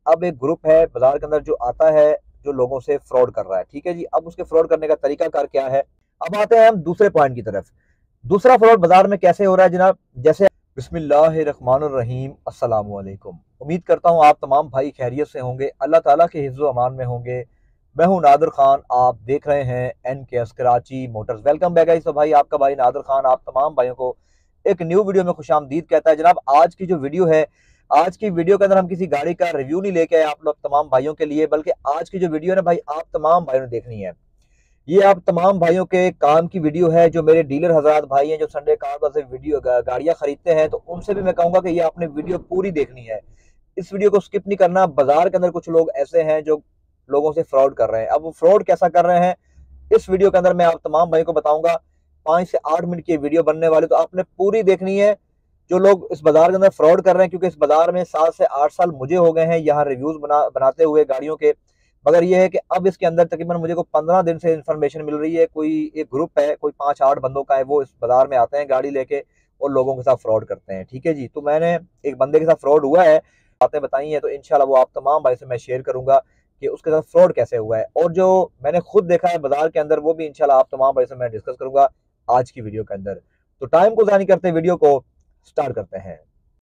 अब एक ग्रुप है बाजार के अंदर जो आता है, जो लोगों से फ्रॉड कर रहा है। ठीक है जी, अब उसके फ्रॉड करने का तरीका कार क्या है। अब आते हैं हम दूसरे पॉइंट की तरफ। दूसरा फ्रॉड बाजार में कैसे हो रहा है जनाब, जैसे बिस्मिल्लाहिर्रहमानिर्रहीम, अस्सलाम वालेकुम। उम्मीद करता हूँ आप तमाम भाई खैरियत से होंगे, अल्लाह ताला के हिफ्ज़ व अमान में होंगे। मैं हूँ नादिर खान, आप देख रहे हैं NKS Karachi motors. Welcome back guys. तो भाई आपका भाई नादिर खान आप तमाम भाइयों को एक न्यू वीडियो में खुशामदीद कहता है। जनाब आज की जो वीडियो है, आज की वीडियो के अंदर हम किसी गाड़ी का रिव्यू नहीं लेके आए आप लोग तमाम भाइयों के लिए, बल्कि आज की जो वीडियो है ना भाई, आप तमाम भाइयों ने देखनी है। ये आप तमाम भाइयों के काम की वीडियो है, जो मेरे डीलर हजरात भाई हैं, जो संडे कार से वीडियो गाड़ियां खरीदते हैं, तो उनसे भी मैं कहूंगा कि ये आपने वीडियो पूरी देखनी है, इस वीडियो को स्किप नहीं करना। बाजार के अंदर कुछ लोग ऐसे हैं जो लोगों से फ्रॉड कर रहे हैं। अब वो फ्रॉड कैसा कर रहे हैं, इस वीडियो के अंदर मैं आप तमाम भाइयों को बताऊंगा। 5 से 8 मिनट की वीडियो बनने वाली, तो आपने पूरी देखनी है। जो लोग इस बाजार के अंदर फ्रॉड कर रहे हैं, क्योंकि इस बाजार में 7 से 8 साल मुझे हो गए हैं यहाँ रिव्यूज बनाते हुए गाड़ियों के, मगर ये है कि अब इसके अंदर तकरीबन मुझे को 15 दिन से इंफॉर्मेशन मिल रही है। कोई एक ग्रुप है, कोई 5-8 बंदों का है, वो इस बाजार में आते हैं गाड़ी लेके और लोगों के साथ फ्रॉड करते हैं। ठीक है जी, तो मैंने एक बंदे के साथ फ्रॉड हुआ है, बातें बताई हैं, तो इंशाल्लाह वो आप तमाम भाई से मैं शेयर करूंगा कि उसके साथ फ्रॉड कैसे हुआ है, और जो मैंने खुद देखा है बाजार के अंदर वो भी इंशाल्लाह आप तमाम भाई से मैं डिस्कस करूंगा आज की वीडियो के अंदर। तो टाइम को ज़ाया नहीं करते, वीडियो को स्टार्ट करते हैं।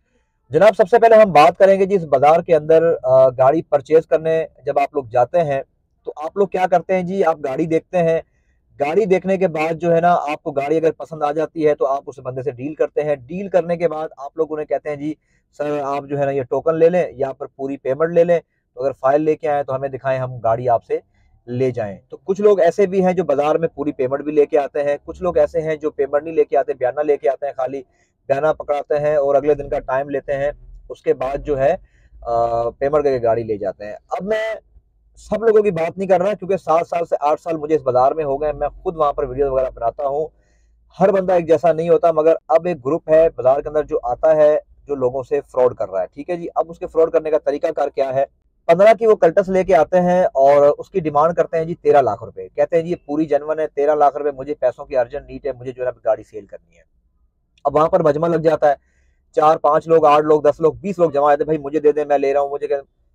जनाब सबसे पहले हम बात करेंगे जी, इस बाजार के अंदर गाड़ी परचेज करने जब आप लोग जाते हैं, तो आप लोग क्या करते हैं जी, आप गाड़ी देखते हैं। गाड़ी देखने के बाद जो है ना, आपको गाड़ी अगर पसंद आ जाती है तो आप उस बंदे से डील करते हैं। डील करने के बाद आप लोग उन्हें कहते हैं जी सर आप जो है ना ये टोकन ले लें या पर पूरी पेमेंट ले लें, तो अगर फाइल लेके आए तो हमें दिखाएं, हम गाड़ी आपसे ले जाएं। तो कुछ लोग ऐसे भी हैं जो बाजार में पूरी पेमेंट भी लेके आते हैं, कुछ लोग ऐसे हैं जो पेमेंट नहीं लेके आते, बयाना लेके आते हैं, खाली बयाना पकड़ाते हैं और अगले दिन का टाइम लेते हैं, उसके बाद जो है पेमेंट करके गाड़ी ले जाते हैं। अब मैं सब लोगों की बात नहीं कर रहा, क्योंकि 7 साल से 8 साल मुझे इस बाजार में हो गए, मैं खुद वहां पर वीडियो वगैरह बनाता हूँ। हर बंदा एक जैसा नहीं होता, मगर अब एक ग्रुप है बाजार के अंदर जो आता है, जो लोगों से फ्रॉड कर रहा है। ठीक है जी, अब उसके फ्रॉड करने का तरीका कार क्या है। 15 की वो कल्टस लेके आते हैं और उसकी डिमांड करते हैं जी 13 लाख रुपए। कहते हैं जी ये पूरी जनवन है, 13 लाख रुपए, मुझे पैसों की अर्जेंट नीड है, मुझे जो है गाड़ी सेल करनी है। अब वहां पर मजमा लग जाता है, 4-5 लोग, 8 लोग, 10 लोग, 20 लोग जमा आते, भाई मुझे दे दे, मैं ले रहा हूँ, मुझे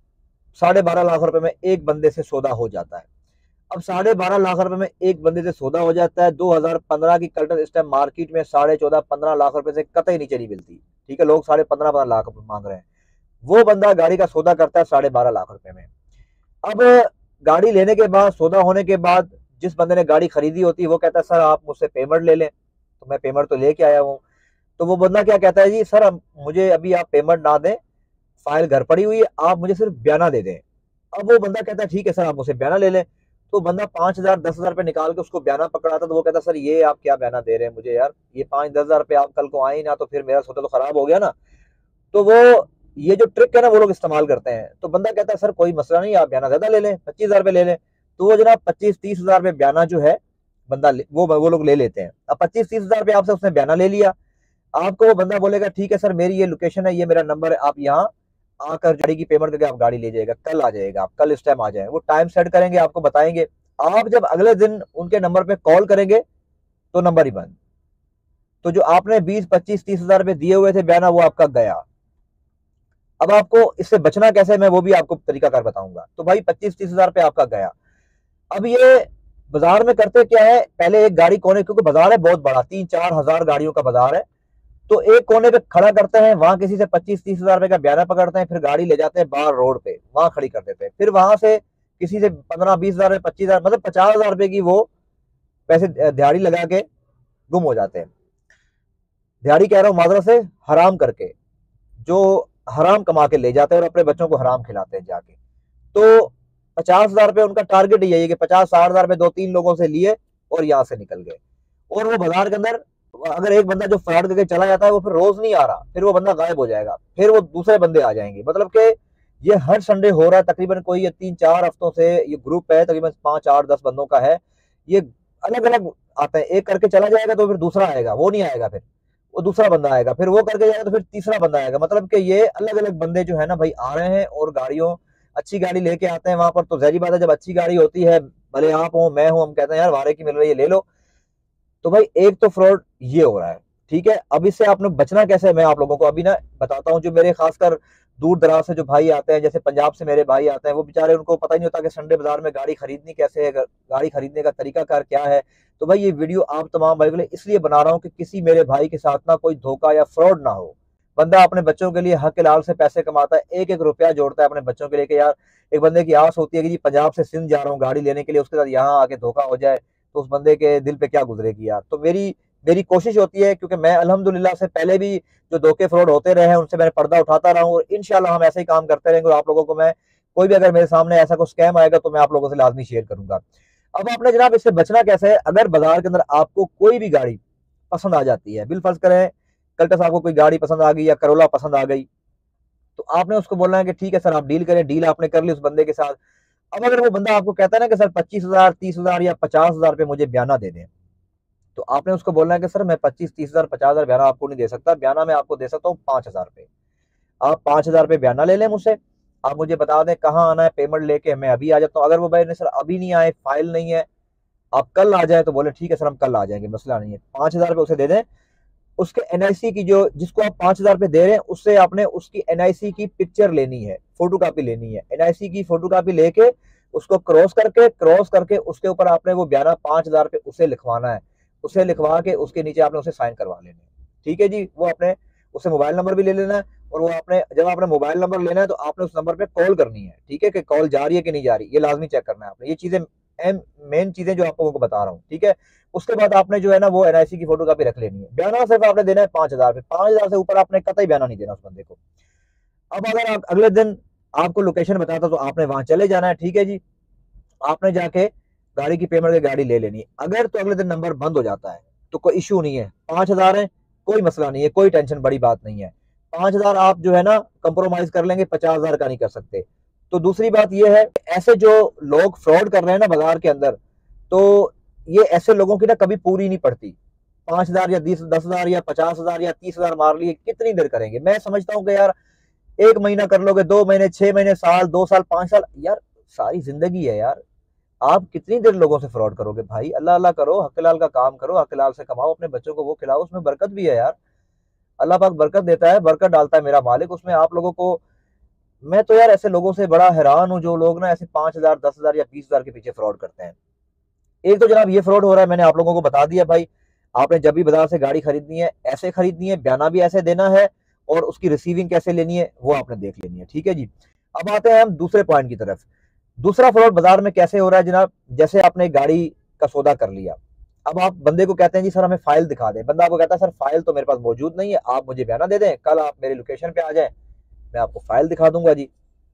12.5 लाख रुपए में एक बंदे से सौदा हो जाता है। अब 12.5 लाख रुपए में एक बंदे से सौदा हो जाता है। 2015 की कल्टन इस टाइम मार्केट में 14.5-15 लाख रुपए से कतई नीचे नहीं मिलती। ठीक है, लोग 15.5 लाख रुपए मांग रहे हैं। वो बंदा गाड़ी का सौदा करता है 12.5 लाख रुपए में। अब गाड़ी लेने के बाद, सौदा होने के बाद, जिस बंदे ने गाड़ी खरीदी होती है वो कहता है सर आप मुझसे पेमेंट ले लें, तो मैं पेमेंट तो लेके आया हूँ। तो वो बंदा क्या कहता है जी सर मुझे अभी आप पेमेंट ना दें, फाइल घर पड़ी हुई है, आप मुझे सिर्फ बयाना दे दें। अब वो बंदा कहता है ठीक है सर आप मुझसे बयाना ले लें। तो बंदा 5,000 10,000 रुपए निकाल के उसको बयाना पकड़ाता, तो वो कहता सर ये आप क्या बयाना दे रहे हैं मुझे यार, ये 5-10 हजार रुपए आप कल को आए ना, तो फिर मेरा सौदा तो खराब हो गया ना। तो वो ये जो ट्रिक है ना वो लोग इस्तेमाल करते हैं। तो बंदा कहता है सर कोई मसला नहीं, आप बयाना ज्यादा ले लें, 25,000 रुपए ले लें। तो वो जनाब 25-30 हजार रुपए बयाना जो है बंदा वो लोग ले लेते हैं। अब 25-30 हजार रुपए आपसे उसने बयाना ले लिया। आपको वो बंदा बोलेगा ठीक है सर मेरी ये लोकेशन है, ये मेरा नंबर है, आप यहाँ आकर गाड़ी की पेमेंट करके आप गाड़ी ले जाएगा, कल आ जाएगा, आप कल इस टाइम आ जाए। वो टाइम सेट करेंगे, आपको बताएंगे। आप जब अगले दिन उनके नंबर पे कॉल करेंगे तो नंबर ही बंद। तो जो आपने 20-25-30 हजार रुपए दिए हुए थे बयाना, वो आपका गया। अब आपको इससे बचना कैसे, मैं वो भी आपको तरीकाकार बताऊंगा। तो भाई 25-30 हजार रुपए आपका गया। अब ये बाजार में करते क्या है, पहले एक गाड़ी कोने, क्योंकि बाजार है बहुत बड़ा, 3-4 हजार गाड़ियों का बाजार है, तो एक कोने पे खड़ा करते हैं, वहां किसी से 25-30 हजार रुपए का बयाना पकड़ते हैं, फिर गाड़ी ले जाते हैं बाहर रोड पे, वहां खड़ी कर देते हैं। फिर वहां से किसी से 15-20 हजार, 25 हजार, मतलब 50 हजार रुपए की वो पैसे दिहाड़ी लगा के गुम हो जाते हैं। दिहाड़ी कह रहा हूं माजरा से, हराम करके, जो हराम कमा के ले जाते हैं और अपने बच्चों को हराम खिलाते हैं जाके। तो 50 हजार रुपए उनका टारगेट यही है कि 50-60 हजार रुपए 2-3 लोगों से लिए और यहाँ से निकल गए। और वो बाजार के अंदर अगर एक बंदा जो फ्रॉड करके चला जाता है वो फिर रोज नहीं आ रहा, फिर वो बंदा गायब हो जाएगा, फिर वो दूसरे बंदे आ जाएंगे। मतलब कि ये हर संडे हो रहा है तकरीबन, कोई ये 3-4 हफ्तों से ये ग्रुप है, तकरीबन 5-8-10 बंदों का है। ये अलग अलग आते हैं, एक करके चला जाएगा तो फिर दूसरा आएगा, वो नहीं आएगा, फिर वो दूसरा बंदा आएगा, फिर वो करके जाएगा तो फिर तीसरा बंदा आएगा। मतलब कि ये अलग अलग बंदे जो है ना भाई आ रहे हैं और गाड़ियों, अच्छी गाड़ी लेके आते हैं वहां पर। तो जहरी बात है, जब अच्छी गाड़ी होती है, भले आप हो मैं हूं, हम कहते हैं यार वारे की मिल रही है ले लो। तो भाई एक तो फ्रॉड ये हो रहा है। ठीक है, अब इससे आपने बचना कैसे, मैं आप लोगों को अभी ना बताता हूँ। जो मेरे खासकर दूर दराज से जो भाई आते हैं, जैसे पंजाब से मेरे भाई आते हैं, वो बेचारे, उनको पता ही नहीं होता कि संडे बाजार में गाड़ी खरीदनी कैसे है, गाड़ी खरीदने का तरीकाकार क्या है। तो भाई ये वीडियो आप तमाम भाई के लिए इसलिए बना रहा हूँ कि किसी मेरे भाई के साथ ना कोई धोखा या फ्रॉड ना हो। बंदा अपने बच्चों के लिए हक लाल से पैसे कमाता है, एक एक रुपया जोड़ता है अपने बच्चों के लिए कि यार एक बंदे की आस होती है कि जी पंजाब से सिंध जा रहा हूँ गाड़ी लेने के लिए, उसके साथ यहाँ आके धोखा हो जाए तो उस बंदे के दिल पे क्या गुजरेगी यार। तो मेरी मेरी कोशिश होती है, क्योंकि मैं अल्हम्दुलिल्लाह से पहले भी जो धोखे फ्रॉड होते रहे हैं उनसे मैंने पर्दा उठाता रहा हूँ, और इंशाल्लाह हम ऐसे ही काम करते रहेंगे। और आप लोगों को मैं, कोई भी अगर मेरे सामने ऐसा कोई स्कैम आएगा तो मैं आप लोगों से लाजमी शेयर करूंगा। अब आपने जनाब इससे बचना कैसे है, अगर बाजार के अंदर आपको कोई भी गाड़ी पसंद आ जाती है, बिल फर्ज करें कल आपको कोई गाड़ी पसंद आ गई या करोला पसंद आ गई, तो आपने उसको बोलना है कि ठीक है सर आप डील करें। डील आपने कर ली उस बंदे के साथ। अब अगर वो बंदा आपको कहता है ना कि सर 25,000 30,000 या 50,000 पे मुझे बयाना दे दें, तो आपने उसको बोलना है कि सर मैं 25 30,000 50,000 बयाना आपको नहीं दे सकता, बयाना मैं आपको दे सकता हूँ 5,000 पे। आप 5,000 पे बयाना ले लें मुझसे, आप मुझे बता दें कहाँ आना है, पेमेंट लेके मैं अभी आ जाता हूँ। अगर वो भाई ने सर अभी नहीं आए, फाइल नहीं है, आप कल आ जाए, तो बोले ठीक है सर हम कल आ जाएंगे, मसला नहीं है। 5,000 पे उसे दे दें। उसके एनआईसी की, जो जिसको आप 5,000 पे दे रहे हैं, उससे आपने उसकी एनआईसी की पिक्चर लेनी है, फोटो कापी लेनी है। एनआईसी की फोटो कापी लेके उसको क्रॉस करके उसके ऊपर आपने वो बयाना 5,000 पे उसे लिखवाना है। उसे लिखवा के उसके नीचे आपने उसे साइन करवा लेने। ठीक है जी। वो आपने उसे मोबाइल नंबर भी ले लेना है, और वो आपने जब आपने मोबाइल नंबर लेना है तो आपने उस नंबर पे कॉल करनी है। ठीक है, कि कॉल जा रही है कि नहीं जा रही, ये लाजमी चेक करना है आपने। ये चीजें मेन चीजें जो आपको बता रहा हूँ। ठीक है। उसके बाद आपने जो है ना वो एनआईसी की फोटो कापी रख लेनी है। बयाना सिर्फ आपने देना है 5,000 पे, 5,000 से ऊपर आपने कतई बयाना नहीं देना उस बंदे को। अब अगर आप अगले दिन आपको लोकेशन बताता तो आपने वहां चले जाना है। ठीक है जी। आपने जाके गाड़ी की पेमेंट की गाड़ी ले लेनी है। अगर तो अगले दिन नंबर बंद हो जाता है तो कोई इशू नहीं है, 5,000 है, कोई मसला नहीं है, कोई टेंशन बड़ी बात नहीं है। 5,000 आप जो है ना कंप्रोमाइज कर लेंगे, 50,000 का नहीं कर सकते। तो दूसरी बात यह है, ऐसे जो लोग फ्रॉड कर रहे हैं ना बाजार के अंदर, तो ये ऐसे लोगों की ना कभी पूरी नहीं पड़ती। 5,000 या 10,000 या 50,000 या 30,000 मार लिए, कितनी देर करेंगे। मैं समझता हूँ कि यार 1 महीना कर लोगे, 2 महीने, 6 महीने, साल, 2 साल, 5 साल, यार सारी जिंदगी है यार। आप कितनी देर लोगों से फ्रॉड करोगे भाई। अल्लाह अल्लाह करो, हक लाल का काम करो, हक लाल से कमाओ, अपने बच्चों को वो खिलाओ, उसमें बरकत भी है यार। अल्लाह पाक बरकत देता है, बरकत डालता है मेरा मालिक उसमें। आप लोगों को, मैं तो यार ऐसे लोगों से बड़ा हैरान हूँ जो लोग ना ऐसे 5,000 10,000 या 20,000 के पीछे फ्रॉड करते हैं। एक तो जनाब ये फ्रॉड हो रहा है, मैंने आप लोगों को बता दिया भाई। आपने जब भी बाजार से गाड़ी खरीदनी है ऐसे खरीदनी है, बयाना भी ऐसे देना है, और उसकी रिसीविंग कैसे लेनी है वो आपने देख लेनी है। ठीक है जी। अब आते हैं हम दूसरे पॉइंट की तरफ। दूसरा फ्रॉड बाजार में कैसे हो रहा है जनाब, जैसे आपने गाड़ी का सौदा कर लिया, अब आप बंदे को कहते हैं जी सर हमें फाइल दिखा दें। बंदा आपको कहता है सर फाइल तो मेरे पास मौजूद नहीं है, आप मुझे बयाना दे दें, कल आप मेरी लोकेशन पे आ जाएं, मैं आपको फाइल दिखा दूंगा जी।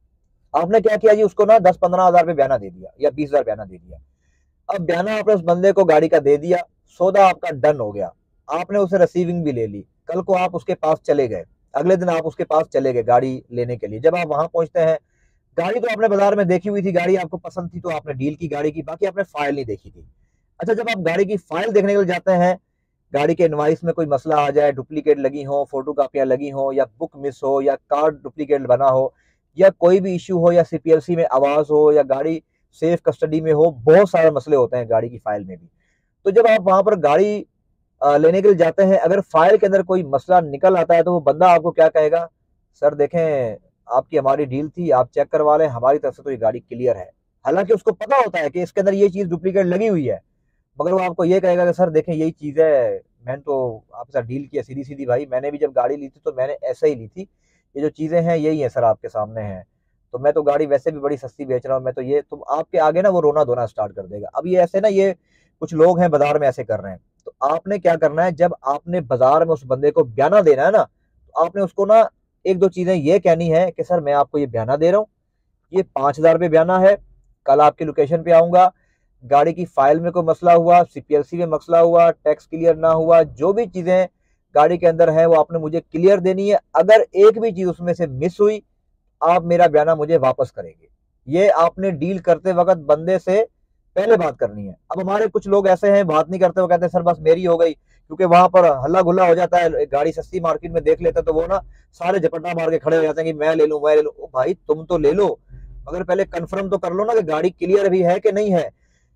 आपने क्या किया जी, उसको ना 10 15 हज़ार पे बयाना दे दिया या 20,000 बयाना दे दिया। अब बयाना आपने उस बंदे को गाड़ी का दे दिया, सौदा आपका डन हो गया, आपने उसे रिसीविंग भी ले ली। कल को आप उसके पास चले गए, अगले दिन आप उसके पास चले गए गाड़ी लेने के लिए। जब आप वहां पहुंचते हैं, गाड़ी तो आपने बाजार में देखी हुई थी, गाड़ी आपको पसंद थी तो आपने डील की गाड़ी की, बाकी आपने फाइल नहीं देखी थी। अच्छा, जब आप गाड़ी की फाइल देखने के लिए जाते हैं, गाड़ी के इनवाइस में कोई मसला आ जाए, डुप्लीकेट लगी हो, फोटो कापियां लगी हो, या बुक मिस हो, या कार्ड डुप्लीकेट बना हो, या कोई भी इश्यू हो, या सीपीएलसी में आवाज हो, या गाड़ी सेफ कस्टडी में हो, बहुत सारे मसले होते हैं गाड़ी की फाइल में भी। तो जब आप वहां पर गाड़ी लेने के लिए जाते हैं, अगर फाइल के अंदर कोई मसला निकल आता है तो वो बंदा आपको क्या कहेगा, सर देखें आपकी हमारी डील थी, आप चेक करवा लें, हमारी तरफ से तो ये गाड़ी क्लियर है। हालांकि उसको पता होता है कि इसके अंदर ये चीज डुप्लीकेट लगी हुई है, मगर वो आपको ये कहेगा कि सर देखें यही चीज है, मैंने तो आपके साथ डील किया सीधी सीधी भाई, मैंने भी जब गाड़ी ली थी तो मैंने ऐसे ही ली थी, ये जो चीजें हैं यही है सर आपके सामने हैं, तो मैं तो गाड़ी वैसे भी बड़ी सस्ती बेच रहा हूँ, मैं तो ये, तो आपके आगे ना वो रोना धोना स्टार्ट कर देगा। अब ये ऐसे ना, ये कुछ लोग हैं बाजार में ऐसे कर रहे हैं। तो आपने क्या करना है, जब आपने बाजार में उस बंदे को बयाना देना है ना, तो आपने उसको ना एक दो चीजें ये कहनी है कि सर मैं आपको ये बयाना दे रहा हूँ, ये 5,000 पे बयाना है, कल आपकी लोकेशन पे आऊंगा, गाड़ी की फाइल में कोई मसला हुआ, सीपीएलसी में मसला हुआ, टैक्स क्लियर ना हुआ, जो भी चीजें गाड़ी के अंदर है वो आपने मुझे क्लियर देनी है। अगर एक भी चीज उसमें से मिस हुई, आप मेरा बयाना मुझे वापस करेंगे। ये आपने डील करते वक्त बंदे से पहले बात करनी है। अब हमारे कुछ लोग ऐसे हैं बात नहीं करते, वो कहते हैं सर बस मेरी हो गई, क्योंकि वहां पर हल्ला गुल्ला हो जाता है, गाड़ी सस्ती मार्केट में देख लेते हैं तो वो ना सारे झपट्टा मार के खड़े हो जाते हैं कि मैं ले लूं मैं ले लूं। ओ भाई तुम तो ले लो, मगर पहले कंफर्म तो कर लो ना कि गाड़ी क्लियर भी है कि नहीं है।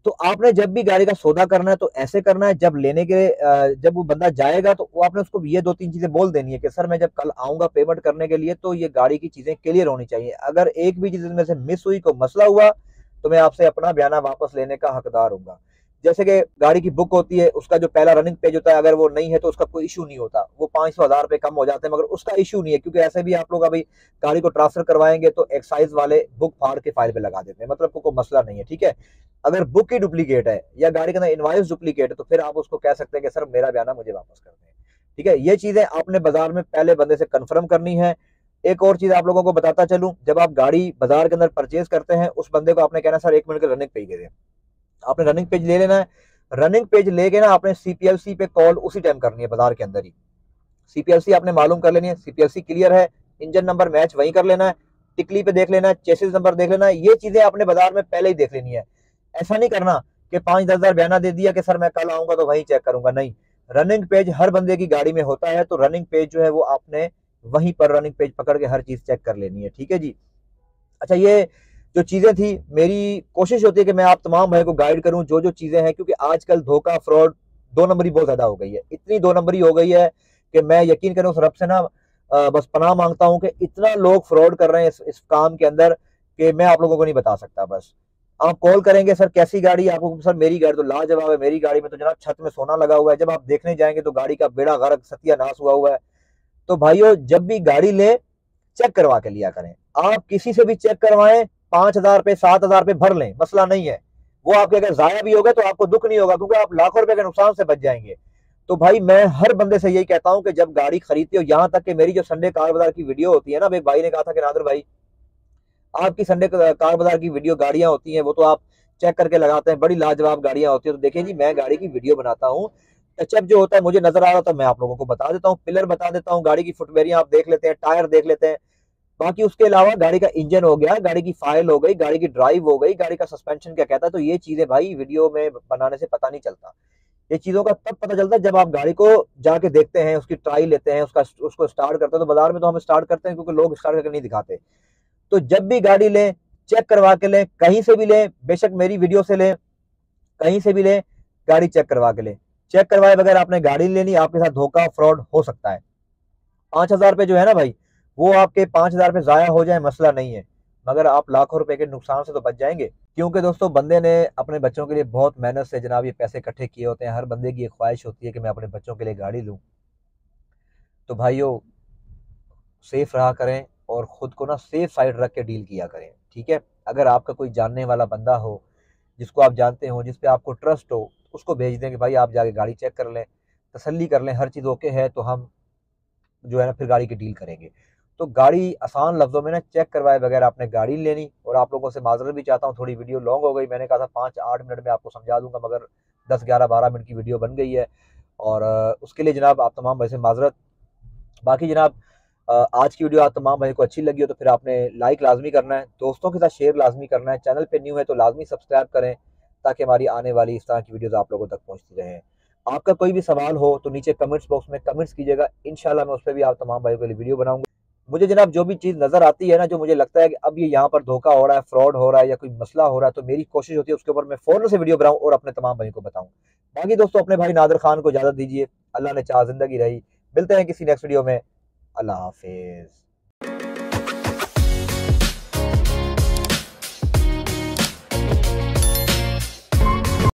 तो आपने जब भी गाड़ी का सौदा करना है तो ऐसे करना है, जब लेने के जब वो बंदा जाएगा तो वो आपने उसको ये 2-3 चीजें बोल देनी है कि सर मैं जब कल आऊंगा पेमेंट करने के लिए तो ये गाड़ी की चीजें क्लियर होनी चाहिए। अगर एक भी चीज में से मिस हुई, कोई मसला हुआ, तो मैं आपसे अपना बयाना वापस लेने का हकदार हूंगा। जैसे कि गाड़ी की बुक होती है, उसका जो पहला रनिंग पेज होता है, अगर वो नहीं है तो उसका कोई इशू नहीं होता, वो 500-1000 रुपए कम हो जाते हैं, मगर उसका इशू नहीं है, क्योंकि ऐसे भी आप लोग अभी गाड़ी को ट्रांसफर करवाएंगे तो एक्साइज वाले बुक फाड़ के फाइल पे लगा देते हैं, मतलब कोई मसला नहीं है, ठीक है। अगर बुक ही डुप्लीकेट है या गाड़ी के अंदर इनवॉइस डुप्लीकेट है तो फिर आप उसको कह सकते हैं कि सर मेरा बयाना मुझे वापस कर दें, ठीक है। ये चीजें आपने बाजार में पहले बंदे से कंफर्म करनी है। एक और चीज आप लोगों को बताता चलूं, जब आप गाड़ी बाजार के अंदर परचेज करते हैं, उस बंदे को आपने कहना सर 1 मिनट का रनिंग पेज दे दें। आपने रनिंग पेज ले लेना है, रनिंग पेज लेके ना आपने सीपीएलसी पे कॉल उसी टाइम करनी है, बाजार के अंदर ही सीपीएलसी आपने मालूम कर लेनी है, सीपीएलसी क्लियर है, इंजन नंबर मैच वही कर लेना है, टिकली पे देख लेना है, चेसिस नंबर देख लेना है, ये चीजें आपने बाजार में पहले ही देख लेनी है। ऐसा नहीं करना कि 5-10 हजार बयाना दे दिया कि सर मैं कल आऊंगा तो वहीं चेक करूंगा, नहीं। रनिंग पेज हर बंदे की गाड़ी में होता है, तो रनिंग पेज जो है वो आपने वहीं पर रनिंग पेज पकड़ के हर चीज चेक कर लेनी है, ठीक है जी। अच्छा, ये जो चीजें थी, मेरी कोशिश होती है कि मैं आप तमाम भाई को गाइड करूं जो जो चीजें हैं, क्योंकि आजकल धोखा, फ्रॉड, 2 नंबरी बहुत ज्यादा हो गई है, इतनी 2 नंबरी हो गई है कि मैं यकीन करूं उस रब से ना बस पनाह मांगता हूं कि इतना लोग फ्रॉड कर रहे हैं इस काम के अंदर कि मैं आप लोगों को नहीं बता सकता। बस आप कॉल करेंगे सर कैसी गाड़ी है, आपको सर मेरी गाड़ी तो लाजवाब है, मेरी गाड़ी में तो जनाब छत में सोना लगा हुआ है, जब आप देखने जाएंगे तो गाड़ी का बेड़ा गर्क सत्यानाश हुआ है। तो भाइयों, जब भी गाड़ी ले चेक करवा के लिया करें, आप किसी से भी चेक करवाएं, 5,000 पे 7,000 पे भर लें, मसला नहीं है। वो आपके अगर जाया भी होगा तो आपको दुख नहीं होगा, क्योंकि आप लाखों रुपए के नुकसान से बच जाएंगे। तो भाई मैं हर बंदे से यही कहता हूं कि जब गाड़ी खरीदते हो, यहां तक कि मेरी जो संडे कार बाजार की वीडियो होती है ना, एक भाई ने कहा था कि नादर भाई आपकी संडे कार बाजार की वीडियो गाड़ियां होती हैं वो तो आप चेक करके लगाते हैं, बड़ी लाजवाब गाड़ियां होती है। तो देखिए जी, मैं गाड़ी की वीडियो बनाता हूँ, टचअप जो होता है मुझे नजर आ रहा था मैं आप लोगों को बता देता हूँ, पिलर बता देता हूँ, गाड़ी की फुटवेरियां आप देख लेते हैं, टायर देख लेते हैं। बाकी उसके अलावा गाड़ी का इंजन हो गया, गाड़ी की फाइल हो गई, गाड़ी की ड्राइव हो गई, गाड़ी का सस्पेंशन क्या कहता है, तो ये चीजें भाई वीडियो में बनाने से पता नहीं चलता। ये चीजों का तब पता चलता है जब आप गाड़ी को जाके देखते हैं, उसकी ट्राई लेते हैं, उसको स्टार्ट करते हैं। तो बाजार में तो हम स्टार्ट करते हैं क्योंकि लोग स्टार्ट करके नहीं दिखाते। तो जब भी गाड़ी लें चेक करवा के लें, कहीं से भी लें, बेशक मेरी वीडियो से लें, कहीं से भी लें, गाड़ी चेक करवा के लें। चेक करवाए बगैर आपने गाड़ी लेनी, आपके साथ धोखा फ्रॉड हो सकता है। 5,000 रुपए जो है ना भाई, वो आपके 5,000 रुपए जाया हो जाए मसला नहीं है, मगर आप लाखों रुपए के नुकसान से तो बच जाएंगे। क्योंकि दोस्तों बंदे ने अपने बच्चों के लिए बहुत मेहनत से जनाब ये पैसे इकट्ठे किए होते हैं। हर बंदे की एक ख्वाहिश होती है कि मैं अपने बच्चों के लिए गाड़ी लूं। तो भाइयों, सेफ रहा करें और खुद को ना सेफ साइड रख के डील किया करें, ठीक है। अगर आपका कोई जानने वाला बंदा हो, जिसको आप जानते हो, जिस पे आपको ट्रस्ट हो, उसको भेज दें कि भाई आप जाके गाड़ी चेक कर लें, तसल्ली कर लें, हर चीज़ ओके है तो हम जो है ना फिर गाड़ी की डील करेंगे। तो गाड़ी आसान लफ्जों में ना चेक करवाए बगैर आपने गाड़ी लेनी। और आप लोगों से माजरत भी चाहता हूँ, थोड़ी वीडियो लॉन्ग हो गई, मैंने कहा था 5-8 मिनट में आपको समझा दूंगा, मगर 10-11-12 मिनट की वीडियो बन गई है। और उसके लिए जनाब आप तमाम भाई से माजरत। बाकी जनाब आज की वीडियो आप तमाम भाई को अच्छी लगी हो तो फिर आपने लाइक लाजमी करना है, दोस्तों के साथ शेयर लाजमी करना है, चैनल पे न्यू है तो लाजमी सब्सक्राइब करें ताकि हमारी आने वाली इस तरह की वीडियोस आप लोगों तक पहुंचती रहें। आपका कोई भी सवाल हो तो नीचे कमेंट्स बॉक्स में कमेंट्स कीजिएगा, इंशाल्लाह मैं उस पर भी आप तमाम भाइयों के लिए वीडियो बनाऊंगा। मुझे जनाब जो भी चीज़ नज़र आती है ना, जो मुझे लगता है कि अब ये यहाँ पर धोखा हो रहा है, फ्रॉड हो रहा है या कोई मसला हो रहा है, तो मेरी कोशिश होती है उसके ऊपर मैं फ़ौरन से वीडियो बनाऊं और अपने तमाम भाइयों को बताऊं। बाकी दोस्तों अपने भाई नादिर खान को इजाज़त दीजिए, अल्लाह ने चाह जिंदगी रही, मिलते हैं किसी नेक्स्ट वीडियो में। अल्लाह हाफिज़।